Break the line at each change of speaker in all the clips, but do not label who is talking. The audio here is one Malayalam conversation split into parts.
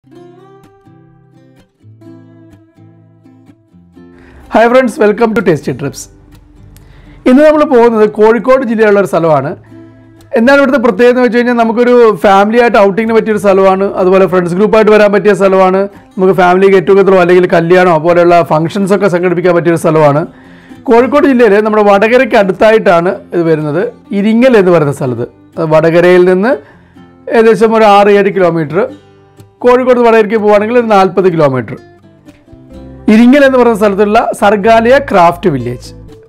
Hi friends, welcome to tasty trips. ഇന്ന് നമ്മൾ പോകുന്നത് കോഴിക്കോട് ജില്ലയിലുള്ള ഒരു സ്ഥലമാണ്. എന്താണ് ഇവിടുത്തെ പ്രത്യേകത എന്ന് വെച്ച് കഴിഞ്ഞാൽ നമുക്കൊരു ഫാമിലി ആയിട്ട് ഔട്ടിങ്ങിന് പറ്റിയൊരു സ്ഥലമാണ്. അതുപോലെ ഫ്രണ്ട്സ് ഗ്രൂപ്പായിട്ട് വരാൻ പറ്റിയ സ്ഥലമാണ്. നമുക്ക് ഫാമിലി ഗെറ്റ് ടുഗദറോ അല്ലെങ്കിൽ കല്യാണമോ പോലെയുള്ള ഫംഗ്ഷൻസൊക്കെ സംഘടിപ്പിക്കാൻ പറ്റിയൊരു സ്ഥലമാണ്. കോഴിക്കോട് ജില്ലയിൽ നമ്മുടെ വടകരയ്ക്ക് അടുത്തായിട്ടാണ് ഇത് വരുന്നത്. ഇരിങ്ങൽ എന്ന് പറയുന്ന സ്ഥലത്ത്, വടകരയിൽ നിന്ന് ഏകദേശം ഒരു 6-7 കിലോമീറ്റർ, കോഴിക്കോട് വടകരയ്ക്ക് പോവുകയാണെങ്കിൽ ഒരു 40 കിലോമീറ്റർ. ഇരിങ്ങൽ എന്ന് പറയുന്ന സ്ഥലത്തുള്ള സർഗാലയ ക്രാഫ്റ്റ് വില്ലേജ്.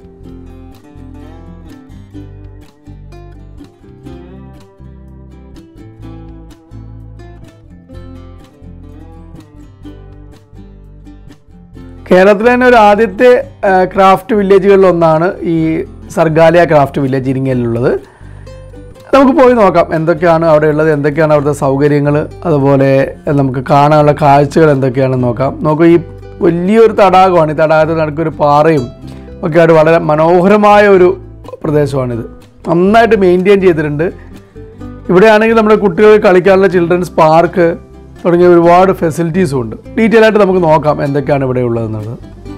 കേരളത്തിലെ തന്നെ ഒരു ആദ്യത്തെ ക്രാഫ്റ്റ് വില്ലേജുകളിലൊന്നാണ് ഈ സർഗാലയ ക്രാഫ്റ്റ് വില്ലേജ് ഇരിങ്ങലിലുള്ളത്. നമുക്ക് പോയി നോക്കാം എന്തൊക്കെയാണ് അവിടെ ഉള്ളത്, എന്തൊക്കെയാണ് അവിടുത്തെ സൗകര്യങ്ങൾ, അതുപോലെ നമുക്ക് കാണാനുള്ള കാഴ്ചകൾ എന്തൊക്കെയാണെന്ന് നോക്കാം. നോക്കൂ, ഈ വലിയൊരു തടാകമാണ്. ഈ തടാകത്തിൽ നടക്കൊരു പാറയും ഒക്കെ ആയിട്ട് വളരെ മനോഹരമായ ഒരു പ്രദേശമാണിത്. നന്നായിട്ട് മെയിൻറ്റെയിൻ ചെയ്തിട്ടുണ്ട്. ഇവിടെയാണെങ്കിൽ നമ്മുടെ കുട്ടികൾക്ക് കളിക്കാനുള്ള ചിൽഡ്രൻസ് പാർക്ക് തുടങ്ങിയ ഒരുപാട് ഫെസിലിറ്റീസും ഉണ്ട്. ഡീറ്റെയിൽ ആയിട്ട് നമുക്ക് നോക്കാം എന്തൊക്കെയാണ് ഇവിടെ ഉള്ളതെന്നുള്ളത്.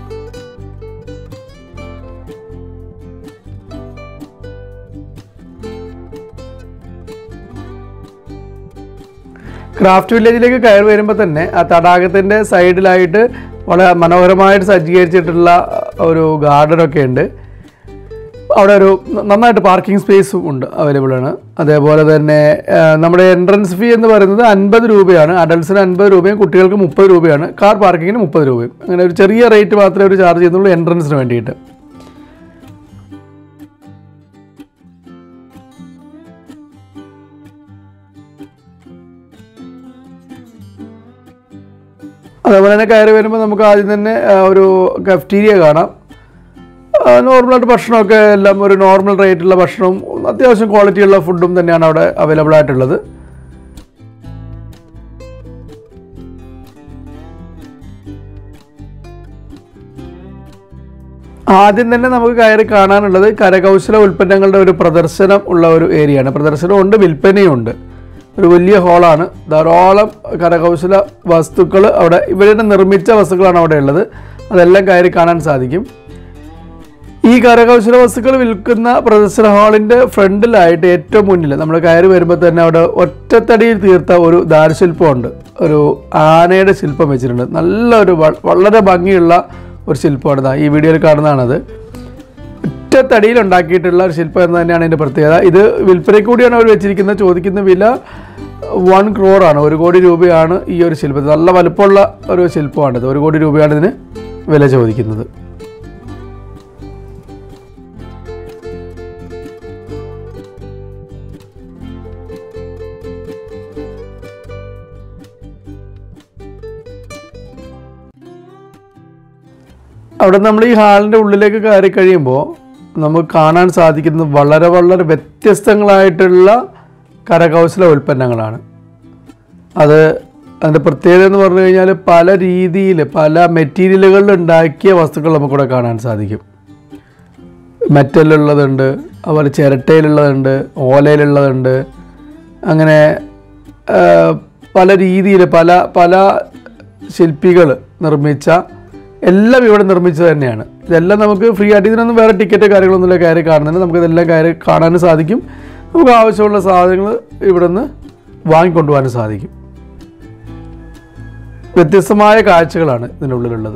ക്രാഫ്റ്റ് വില്ലേജിലേക്ക് കയറി വരുമ്പോൾ തന്നെ ആ തടാകത്തിൻ്റെ സൈഡിലായിട്ട് വളരെ മനോഹരമായിട്ട് സജ്ജീകരിച്ചിട്ടുള്ള ഒരു ഗാർഡനൊക്കെ ഉണ്ട്. അവിടെ ഒരു നന്നായിട്ട് പാർക്കിംഗ് സ്പേസും ഉണ്ട്, അവൈലബിൾ ആണ്. അതേപോലെ തന്നെ നമ്മുടെ എൻട്രൻസ് ഫീ എന്ന് പറയുന്നത് 50 രൂപയാണ്. അഡൾട്ട്സിന് 50 രൂപയും കുട്ടികൾക്ക് 30 രൂപയാണ്. കാർ പാർക്കിങ്ങിന് 30 രൂപയും. അങ്ങനെ ഒരു ചെറിയ റേറ്റ് മാത്രമേ അവർ ചാർജ് ചെയ്യുന്നുള്ളൂ എൻട്രൻസിന് വേണ്ടിയിട്ട്. അതേപോലെ തന്നെ കയറി വരുമ്പോൾ നമുക്ക് ആദ്യം തന്നെ ഒരു കഫ്റ്റീരിയ കാണാം. നോർമലായിട്ട് ഭക്ഷണമൊക്കെ എല്ലാം ഒരു നോർമൽ റേറ്റുള്ള ഭക്ഷണവും അത്യാവശ്യം ക്വാളിറ്റിയുള്ള ഫുഡും തന്നെയാണ് അവിടെ അവൈലബിൾ ആയിട്ടുള്ളത്. ആദ്യം തന്നെ നമുക്ക് കയറി കാണാനുള്ളത് കരകൗശല ഉൽപ്പന്നങ്ങളുടെ ഒരു പ്രദർശനം ഉള്ള ഒരു ഏരിയയാണ്. പ്രദർശനമുണ്ട്, വിൽപ്പനയുണ്ട്. ഒരു വലിയ ഹോളാണ്. ധാരാളം കരകൗശല വസ്തുക്കൾ അവിടെ, ഇവരുടെ നിർമ്മിച്ച വസ്തുക്കളാണ് അവിടെ ഉള്ളത്. അതെല്ലാം കയറി കാണാൻ സാധിക്കും. ഈ കരകൗശല വസ്തുക്കൾ വിൽക്കുന്ന പ്രദർശന ഹാളിൻ്റെ ഫ്രണ്ടിലായിട്ട് ഏറ്റവും മുന്നിൽ നമ്മൾ കയറി വരുമ്പോൾ തന്നെ അവിടെ ഒറ്റത്തടിയിൽ തീർത്ത ഒരു ദാരുശില്പമുണ്ട്. ഒരു ആനയുടെ ശില്പം വെച്ചിട്ടുണ്ട്. നല്ലൊരു വളരെ ഭംഗിയുള്ള ഒരു ശില്പമാണ്. ഈ വീഡിയോയിൽ കാണുന്നതാണത്. ഒറ്റത്തടിയിൽ ഉണ്ടാക്കിയിട്ടുള്ള ഒരു ശില്പം എന്ന് തന്നെയാണ് ഇതിൻ്റെ പ്രത്യേകത. ഇത് വിൽപ്പനയ്ക്ക് കൂടിയാണ് അവർ വെച്ചിരിക്കുന്നത്. ചോദിക്കുന്ന വില 1 crore ആണ്. 1 കോടി രൂപയാണ് ഈ ഒരു ശില്പത്തിൽ. നല്ല വലുപ്പമുള്ള ഒരു ശില്പമാണിത്. 1 കോടി രൂപയാണ് ഇതിന് വില ചോദിക്കുന്നത്. അവിടെ നമ്മൾ ഈ ഹാളിൻ്റെ ഉള്ളിലേക്ക് കയറി കഴിയുമ്പോൾ നമുക്ക് കാണാൻ സാധിക്കുന്നത് വളരെ വളരെ വ്യത്യസ്തങ്ങളായിട്ടുള്ള കരകൗശല ഉൽപ്പന്നങ്ങളാണ്. അതിൻ്റെ പ്രത്യേകത എന്ന് പറഞ്ഞു കഴിഞ്ഞാൽ പല രീതിയിൽ പല മെറ്റീരിയലുകളിൽ ഉണ്ടാക്കിയ വസ്തുക്കൾ നമുക്കിവിടെ കാണാൻ സാധിക്കും. മെറ്റലുള്ളതുണ്ട്, അതുപോലെ ചിരട്ടയിലുള്ളതുണ്ട്, ഓലയിലുള്ളതുണ്ട്. അങ്ങനെ പല രീതിയിൽ പല പല ശില്പികൾ നിർമ്മിച്ച എല്ലാം ഇവിടെ നിർമ്മിച്ചത് തന്നെയാണ്. ഇതെല്ലാം നമുക്ക് ഫ്രീ ആയിട്ട്, ഇതിനൊന്നും വേറെ ടിക്കറ്റ് കാര്യങ്ങളൊന്നുമില്ല. കയറി കാണുന്നുണ്ട്. നമുക്കിതെല്ലാം കയറി കാണാനും സാധിക്കും. നമുക്ക് ആവശ്യമുള്ള സാധനങ്ങൾ ഇവിടെ നിന്ന് വാങ്ങിക്കൊണ്ടുപോകാനും സാധിക്കും. വ്യത്യസ്തമായ കാഴ്ചകളാണ് ഇതിനുള്ളിലുള്ളത്.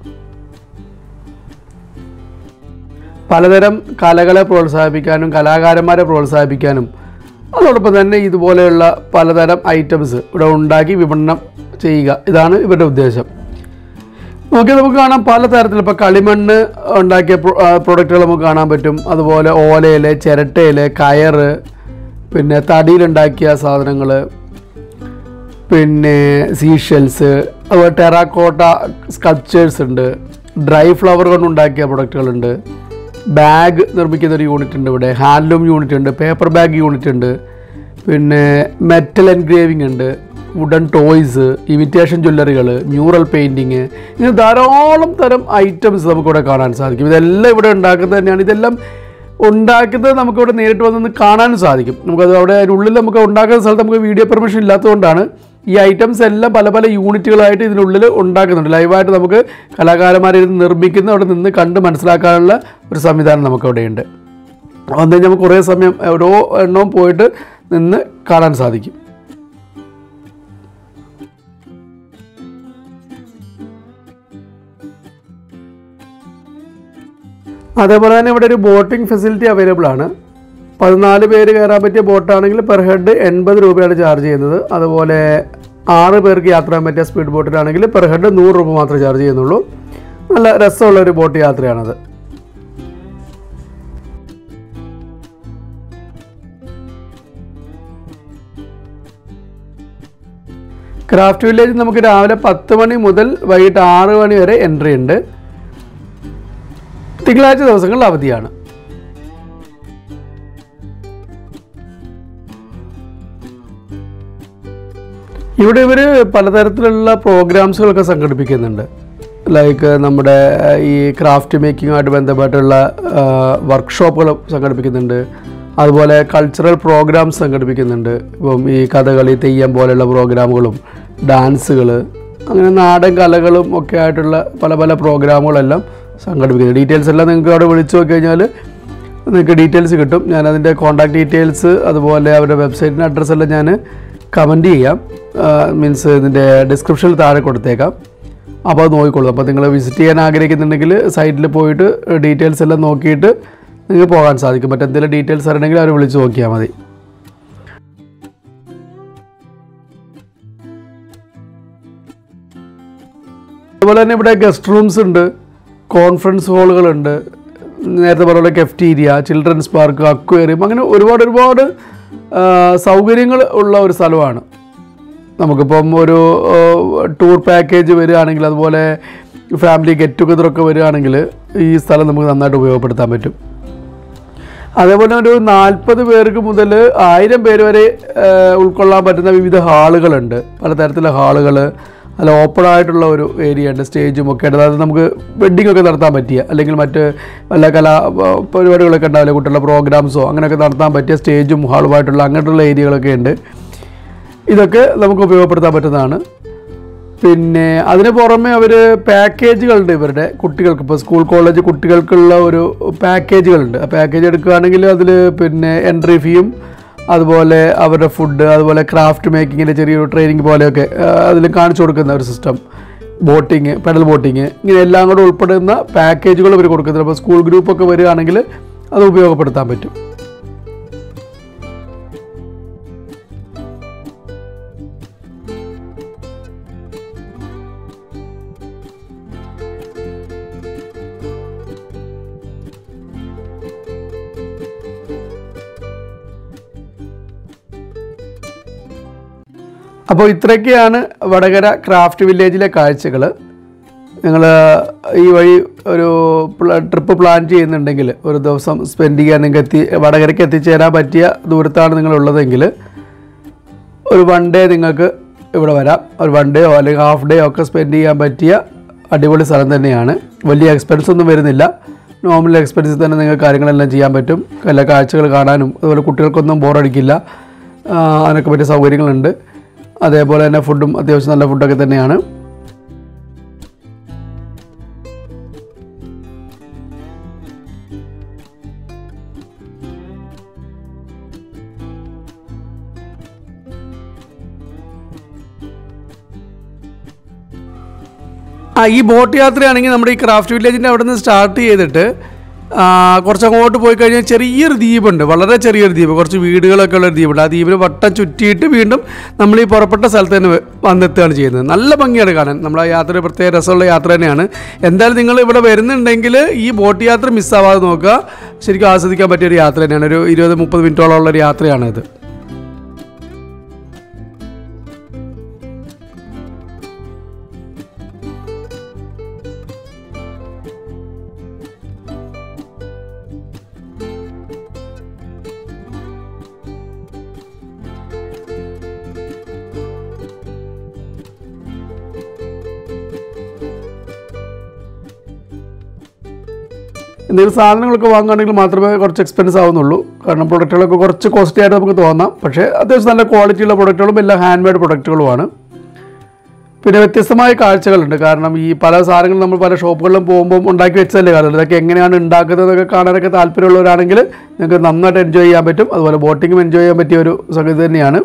പലതരം കലകളെ പ്രോത്സാഹിപ്പിക്കാനും കലാകാരന്മാരെ പ്രോത്സാഹിപ്പിക്കാനും അതോടൊപ്പം തന്നെ ഇതുപോലെയുള്ള പലതരം ഐറ്റംസ് ഇവിടെ ഉണ്ടാക്കി വിപണനം ചെയ്യുക, ഇതാണ് ഇവരുടെ ഉദ്ദേശം. നമുക്ക് കാണാം പലതരത്തിൽ. ഇപ്പോൾ കളിമണ്ണ് ഉണ്ടാക്കിയ പ്രൊഡക്റ്റുകൾ നമുക്ക് കാണാൻ പറ്റും. അതുപോലെ ഓലയിൽ, ചിരട്ടയിൽ, കയറ്, പിന്നെ തടിയിലുണ്ടാക്കിയ സാധനങ്ങൾ, പിന്നെ സീഷെൽസ്, അതുപോലെ ടെറാക്കോട്ട സ്കൾപ്ചേഴ്സ് ഉണ്ട്. ഡ്രൈ ഫ്ലവർ കൊണ്ടുണ്ടാക്കിയ പ്രൊഡക്റ്റുകളുണ്ട്. ബാഗ് നിർമ്മിക്കുന്ന ഒരു യൂണിറ്റ് ഉണ്ട് ഇവിടെ. ഹാൻഡ്ലൂം യൂണിറ്റ് ഉണ്ട്. പേപ്പർ ബാഗ് യൂണിറ്റ് ഉണ്ട്. പിന്നെ മെറ്റൽ എൻഗ്രേവിംഗ് ഉണ്ട്. വുഡൻ ടോയ്സ്, ഇമിറ്റേഷൻ ജ്വല്ലറികൾ, മ്യൂറൽ പെയിൻറ്റിങ്, ഇങ്ങനെ ധാരാളം തരം ഐറ്റംസ് നമുക്കിവിടെ കാണാൻ സാധിക്കും. ഇതെല്ലാം ഇവിടെ ഉണ്ടാക്കുന്നത് തന്നെയാണ്. ഇതെല്ലാം ഉണ്ടാക്കുന്നത് നമുക്കിവിടെ നേരിട്ട് വന്നൊന്ന് കാണാനും സാധിക്കും. നമുക്കത് അവിടെ അതിനുള്ളിൽ നമുക്ക് ഉണ്ടാക്കുന്ന സ്ഥലത്ത് നമുക്ക് വീഡിയോ പെർമിഷൻ ഇല്ലാത്തതുകൊണ്ടാണ് ഈ ഐറ്റംസ് എല്ലാം പല പല യൂണിറ്റുകളായിട്ട് ഇതിനുള്ളിൽ ഉണ്ടാക്കുന്നുണ്ട്. ലൈവായിട്ട് നമുക്ക് കലാകാരന്മാരെ ഇത് നിർമ്മിക്കുന്ന അവിടെ നിന്ന് കണ്ട് മനസ്സിലാക്കാനുള്ള ഒരു സംവിധാനം നമുക്കവിടെയുണ്ട്. അതുകൊണ്ട് നമുക്ക് കുറേ സമയം ഓരോ എണ്ണവും പോയിട്ട് നിന്ന് കാണാൻ സാധിക്കും. അതേപോലെ തന്നെ ഇവിടെ ഒരു ബോട്ടിംഗ് ഫെസിലിറ്റി അവൈലബിൾ ആണ്. 14 പേര് കയറാൻ പറ്റിയ ബോട്ടാണെങ്കിൽ പെർ ഹെഡ് 80 രൂപയാണ് ചാർജ് ചെയ്യുന്നത്. അതുപോലെ 6 പേർക്ക് യാത്ര ചെയ്യാൻ പറ്റിയ സ്പീഡ് ബോട്ടിലാണെങ്കിൽ പെർ ഹെഡ് 100 രൂപ മാത്രമേ ചാർജ് ചെയ്യുന്നുള്ളൂ. നല്ല രസമുള്ളൊരു ബോട്ട് യാത്രയാണത്. ക്രാഫ്റ്റ് വില്ലേജ് നമുക്ക് രാവിലെ 10 മണി മുതൽ വൈകിട്ട് 6 മണി വരെ എൻട്രി ഉണ്ട്. തിങ്കളാഴ്ച ദിവസങ്ങളിൽ അവധിയാണ്. ഇവിടെ ഇവർ പലതരത്തിലുള്ള പ്രോഗ്രാംസുകളൊക്കെ സംഘടിപ്പിക്കുന്നുണ്ട്. ലൈക്ക് നമ്മുടെ ഈ ക്രാഫ്റ്റ് മേക്കിങ്ങുമായിട്ട് ബന്ധപ്പെട്ടുള്ള വർക്ക്ഷോപ്പുകൾ സംഘടിപ്പിക്കുന്നുണ്ട്. അതുപോലെ കൾച്ചറൽ പ്രോഗ്രാംസ് സംഘടിപ്പിക്കുന്നുണ്ട്. ഇപ്പം ഈ കഥകളി, തെയ്യം പോലെയുള്ള പ്രോഗ്രാമുകളും ഡാൻസുകൾ, അങ്ങനെ നാടൻ കലകളും ഒക്കെ ആയിട്ടുള്ള പല പല പ്രോഗ്രാമുകളെല്ലാം സംഘടിപ്പിക്കുന്നത്. ഡീറ്റെയിൽസ് എല്ലാം നിങ്ങൾക്ക് അവിടെ വിളിച്ചു നോക്കി കഴിഞ്ഞാൽ നിങ്ങൾക്ക് ഡീറ്റെയിൽസ് കിട്ടും. ഞാനതിൻ്റെ കോൺടാക്ട് ഡീറ്റെയിൽസ് അതുപോലെ അവരുടെ വെബ്സൈറ്റിൻ്റെ അഡ്രസ്സെല്ലാം ഞാൻ കമൻറ്റ് ചെയ്യാം, മീൻസ് ഇതിൻ്റെ ഡിസ്ക്രിപ്ഷനിൽ താഴെ കൊടുത്തേക്കാം. അപ്പോൾ അത് നോക്കിക്കോളൂ. അപ്പോൾ നിങ്ങൾ വിസിറ്റ് ചെയ്യാൻ ആഗ്രഹിക്കുന്നുണ്ടെങ്കിൽ സൈറ്റിൽ പോയിട്ട് ഡീറ്റെയിൽസ് എല്ലാം നോക്കിയിട്ട് നിങ്ങൾക്ക് പോകാൻ സാധിക്കും. മറ്റെന്തെങ്കിലും ഡീറ്റെയിൽസ് അറിയണമെങ്കിൽ അവർ വിളിച്ച് നോക്കിയാൽ മതി. അതുപോലെ തന്നെ ഇവിടെ ഗസ്റ്റ് റൂംസ് ഉണ്ട്, കോൺഫറൻസ് ഹാളുകളുണ്ട്, നേരത്തെ പറഞ്ഞ കെഫ്റ്റീരിയ, ചിൽഡ്രൻസ് പാർക്ക്, അക്വേറിയം, അങ്ങനെ ഒരുപാട് സൗകര്യങ്ങൾ ഉള്ള ഒരു സ്ഥലമാണ്. നമുക്കിപ്പം ഒരു ടൂർ പാക്കേജ് വരികയാണെങ്കിൽ, അതുപോലെ ഫാമിലി ഗെറ്റ് ടുഗദറൊക്കെ വരികയാണെങ്കിൽ ഈ സ്ഥലം നമുക്ക് നന്നായിട്ട് ഉപയോഗപ്പെടുത്താൻ പറ്റും. അതേപോലെ ഒരു 40 പേർക്ക് മുതൽ 1000 പേര് വരെ ഉൾക്കൊള്ളാൻ പറ്റുന്ന വിവിധ ഹാളുകളുണ്ട്. പലതരത്തിലുള്ള ഹാളുകൾ, അല്ല ഓപ്പൺ ആയിട്ടുള്ള ഒരു ഏരിയ ഉണ്ട്, സ്റ്റേജും ഒക്കെ ഉണ്ട്. അതായത് നമുക്ക് വെഡ്ഡിംഗ് ഒക്കെ നടത്താൻ പറ്റിയ, അല്ലെങ്കിൽ മറ്റ് വല്ല കലാ പരിപാടികളൊക്കെ ഉണ്ടാവില്ല, കുട്ടികളുടെ പ്രോഗ്രാംസോ അങ്ങനെയൊക്കെ നടത്താൻ പറ്റിയ സ്റ്റേജും ഹാളുമായിട്ടുള്ള അങ്ങനെയുള്ള ഏരിയകളൊക്കെ ഉണ്ട്. ഇതൊക്കെ നമുക്ക് ഉപയോഗപ്പെടുത്താൻ പറ്റുന്നതാണ്. പിന്നെ അതിന് പുറമെ അവർ പാക്കേജുകളുണ്ട് ഇവരുടെ കുട്ടികൾക്ക്. ഇപ്പോൾ സ്കൂൾ കോളേജ് കുട്ടികൾക്കുള്ള ഒരു പാക്കേജുകളുണ്ട്. ആ പാക്കേജ് എടുക്കുകയാണെങ്കിൽ അതിൽ പിന്നെ എൻട്രി ഫീയും അതുപോലെ അവരുടെ ഫുഡ്, അതുപോലെ ക്രാഫ്റ്റ് മേക്കിങ്ങിൻ്റെ ചെറിയൊരു ട്രെയിനിങ് പോലെയൊക്കെ അതിൽ കാണിച്ചു കൊടുക്കുന്ന ഒരു സിസ്റ്റം, ബോട്ടിങ്, പെഡൽ ബോട്ടിങ്, ഇങ്ങനെ എല്ലാം കൂടെ ഉൾപ്പെടുന്ന പാക്കേജുകൾ ഇവർ കൊടുക്കുന്നുണ്ട്. അപ്പോൾ സ്കൂൾ ഗ്രൂപ്പൊക്കെ വരികയാണെങ്കിൽ അത് ഉപയോഗപ്പെടുത്താൻ പറ്റും. അപ്പോൾ ഇത്രയൊക്കെയാണ് വടകര ക്രാഫ്റ്റ് വില്ലേജിലെ കാഴ്ചകൾ. നിങ്ങൾ ഈ വഴി ഒരു ട്രിപ്പ് പ്ലാൻ ചെയ്യുന്നുണ്ടെങ്കിൽ, ഒരു ദിവസം സ്പെൻഡ് ചെയ്യാൻ നിങ്ങൾക്ക് വടകരയ്ക്ക് എത്തിച്ചേരാൻ പറ്റിയ ദൂരത്താണ് നിങ്ങളുള്ളതെങ്കിൽ ഒരു 1 ഡേ നിങ്ങൾക്ക് ഇവിടെ വരാം. ഒരു 1 ഡേയോ അല്ലെങ്കിൽ ഹാഫ് ഡേ ഒക്കെ സ്പെൻഡ് ചെയ്യാൻ പറ്റിയ അടിപൊളി സ്ഥലം തന്നെയാണ്. വലിയ എക്സ്പെൻസ് ഒന്നും വരുന്നില്ല. നോർമൽ എക്സ്പെൻസിൽ തന്നെ നിങ്ങൾക്ക് കാര്യങ്ങളെല്ലാം ചെയ്യാൻ പറ്റും. എല്ലാ കാഴ്ചകൾ കാണാനും അതുപോലെ കുട്ടികൾക്കൊന്നും ബോറടിക്കില്ല. അതിനൊക്കെ പറ്റിയ സൗകര്യങ്ങളുണ്ട്. അതേപോലെ തന്നെ ഫുഡും അത്യാവശ്യം നല്ല ഫുഡൊക്കെ തന്നെയാണ്. ഈ ബോട്ട് യാത്രയാണെങ്കിൽ നമ്മുടെ ഈ ക്രാഫ്റ്റ് വില്ലേജിൻ്റെ അവിടെ നിന്ന് സ്റ്റാർട്ട് ചെയ്തിട്ട് കുറച്ചങ്ങോട്ട് പോയി കഴിഞ്ഞാൽ ചെറിയൊരു ദ്വീപുണ്ട്, വളരെ ചെറിയൊരു ദ്വീപ്, കുറച്ച് വീടുകളൊക്കെ ഉള്ളൊരു ദ്വീപുണ്ട്. ആ ദ്വീപിന് വട്ടം ചുറ്റിയിട്ട് വീണ്ടും നമ്മൾ ഈ പുറപ്പെട്ട സ്ഥലത്ത് തന്നെ വന്നെത്തുകയാണ് ചെയ്യുന്നത്. നല്ല ഭംഗിയാണ് കാണാൻ. നമ്മൾ ആ യാത്ര പ്രത്യേക രസമുള്ള യാത്ര തന്നെയാണ്. എന്തായാലും നിങ്ങൾ ഇവിടെ വരുന്നുണ്ടെങ്കിൽ ഈ ബോട്ട് യാത്ര മിസ്സാവാതെ നോക്കുക. ശരിക്കും ആസ്വദിക്കാൻ പറ്റിയൊരു യാത്ര തന്നെയാണ്. ഒരു 20-30 മിനിറ്റോളം ഉള്ളൊരു യാത്രയാണിത്. എന്തെങ്കിലും സാധനങ്ങളൊക്കെ വാങ്ങുകയാണെങ്കിൽ മാത്രമേ കുറച്ച് എക്സ്പെൻസ് ആവുന്നുള്ളൂ. കാരണം പ്രൊഡക്റ്റുകളൊക്കെ കുറച്ച് കോസ്റ്റ്ലി ആയിട്ട് നമുക്ക് തോന്നാം. പക്ഷേ അത്യാവശ്യം നല്ല ക്വാളിറ്റിയുള്ള പ്രൊഡക്റ്റുകളും എല്ലാം ഹാൻഡ് മെയ്ഡ് പ്രൊഡക്റ്റുകളുമാണ്. പിന്നെ വ്യത്യസ്തമായ കാഴ്ചകളുണ്ട്. കാരണം ഈ പല സാധനങ്ങളും നമ്മൾ പല ഷോപ്പുകളിലും പോകുമ്പോൾ ഉണ്ടാക്കി വെച്ചതല്ലേ കാണുന്നത്. ഇതൊക്കെ എങ്ങനെയാണ് ഉണ്ടാക്കുന്നതൊക്കെ കാണാനൊക്കെ താല്പര്യമുള്ളവരാണെങ്കിൽ നിങ്ങൾക്ക് നന്നായിട്ട് എൻജോയ് ചെയ്യാൻ പറ്റും. അതുപോലെ ബോട്ടിങ്ങും എൻജോയ് ചെയ്യാൻ പറ്റിയ ഒരു സംഗതി തന്നെയാണ്.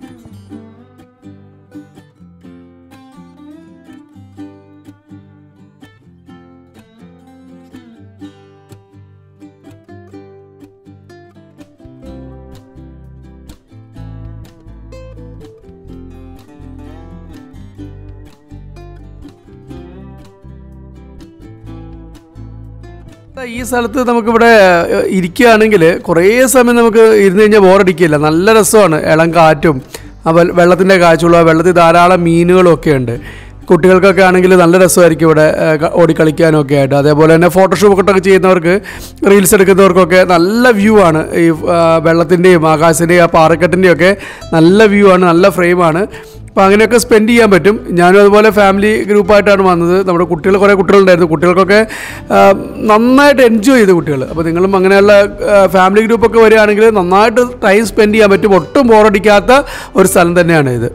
ഈ സ്ഥലത്ത് നമുക്കിവിടെ ഇരിക്കുകയാണെങ്കിൽ കുറേ സമയം നമുക്ക് ഇരുന്ന് കഴിഞ്ഞാൽ ബോറടിക്കില്ല. നല്ല രസമാണ്. ഇളം കാറ്റും വെള്ളത്തിൻ്റെ കാഴ്ചയുള്ള വെള്ളത്തിൽ ധാരാളം മീനുകളും ഒക്കെ ഉണ്ട്. കുട്ടികൾക്കൊക്കെ ആണെങ്കിൽ നല്ല രസമായിരിക്കും ഇവിടെ ഓടിക്കളിക്കാനും ഒക്കെ ആയിട്ട്. അതേപോലെ തന്നെ ഫോട്ടോഷൂട്ടൊക്കെ ചെയ്യുന്നവർക്ക്, റീൽസ് എടുക്കുന്നവർക്കൊക്കെ നല്ല വ്യൂ ആണ്. ഈ വെള്ളത്തിൻ്റെയും ആകാശത്തിൻ്റെയും ആ പാറക്കെട്ടിൻ്റെയും ഒക്കെ നല്ല വ്യൂ ആണ്, നല്ല ഫ്രെയിമാണ്. അപ്പോൾ അങ്ങനെയൊക്കെ സ്പെൻഡ് ചെയ്യാൻ പറ്റും. ഞാനും അതുപോലെ ഫാമിലി ഗ്രൂപ്പായിട്ടാണ് വന്നത്. നമ്മുടെ കുട്ടികൾ, കുറേ കുട്ടികളുണ്ടായിരുന്നു. കുട്ടികൾക്കൊക്കെ നന്നായിട്ട് എൻജോയ് ചെയ്തു കുട്ടികൾ. അപ്പോൾ നിങ്ങളും അങ്ങനെയുള്ള ഫാമിലി ഗ്രൂപ്പൊക്കെ വരികയാണെങ്കിൽ നന്നായിട്ട് ടൈം സ്പെൻഡ് ചെയ്യാൻ പറ്റും. ഒട്ടും ബോറടിക്കാത്ത ഒരു സ്ഥലം തന്നെയാണ് ഇത്.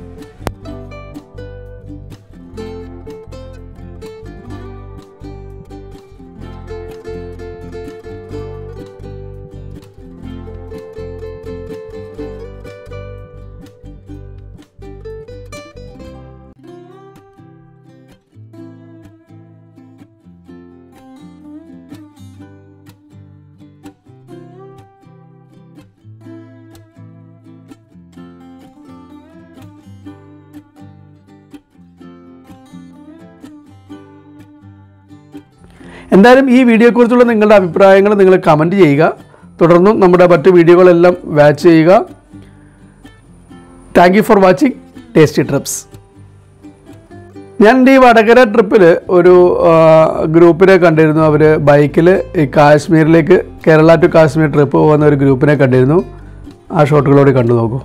എന്തായാലും ഈ വീഡിയോയെക്കുറിച്ചുള്ള നിങ്ങളുടെ അഭിപ്രായങ്ങൾ നിങ്ങൾ കമൻറ്റ് ചെയ്യുക. തുടർന്നും നമ്മുടെ മറ്റ് വീഡിയോകളെല്ലാം വാച്ച് ചെയ്യുക. Thank you for watching tasty trips. ഞാൻ എൻ്റെ ഈ വടകര ട്രിപ്പിൽ ഒരു ഗ്രൂപ്പിനെ കണ്ടിരുന്നു. അവർ ബൈക്കിൽ ഈ കാശ്മീരിലേക്ക്, കേരള ടു കാശ്മീർ ട്രിപ്പ് പോകുന്ന ഒരു ഗ്രൂപ്പിനെ കണ്ടിരുന്നു. ആ ഷോട്ടുകളോട് കണ്ടു നോക്കൂ.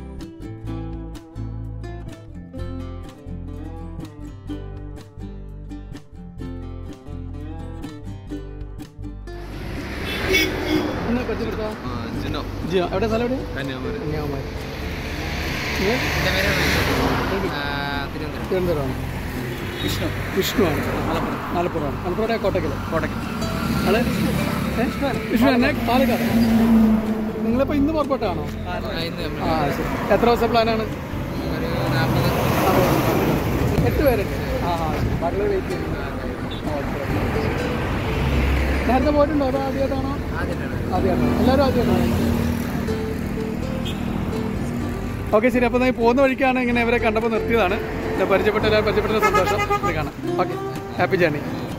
എവിടെ സ്ഥലം? എവിടെ? കന്യാകുമാരി. തിരുവനന്തപുരമാണ്. വിഷ്ണുവാണ്. മലപ്പുറമാണ്. മലപ്പുറം കോട്ടക്കൽ. അതെ വിഷ്ണു തന്നെ പാലക്കാട്. നിങ്ങളിപ്പോൾ ഇന്ന് പുറപ്പെട്ടാണോ? ആ ശരി. എത്ര ദിവസം പ്ലാനാണ്? 8 പേരുണ്ട്. ബാക്കിയുള്ള വെയിറ്റ് ചെയ്യുന്നു. നേരത്തെ പോയിട്ടുണ്ടോ? അതോ ആദ്യമായിട്ടാണോ? ആദ്യമായിട്ടാണ്. എല്ലാവരും ആദ്യമായിട്ടാണ്. ഓക്കെ ശരി. അപ്പോൾ ഞാൻ പോകുന്ന വഴിക്കാണ് ഇങ്ങനെ ഇവരെ കണ്ടപ്പോൾ നിർത്തിയതാണ്. പരിചയപ്പെട്ട സന്തോഷം. ഇത് കാണാം. Okay, happy journey.